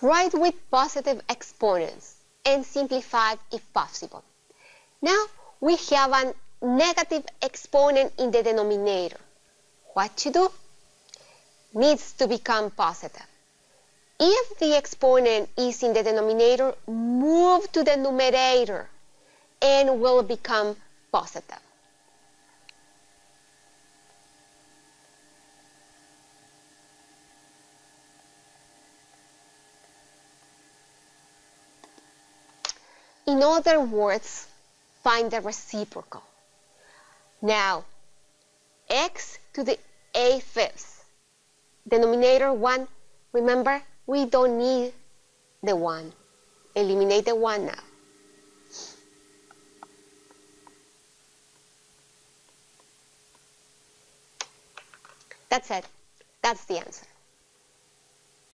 Write with positive exponents and simplify if possible. Now we have a negative exponent in the denominator. What to do? Needs to become positive. If the exponent is in the denominator, move to the numerator and will become positive. In other words, find the reciprocal. Now, x to the a5th. Denominator 1, remember, we don't need the 1. Eliminate the 1 now. That's it. That's the answer.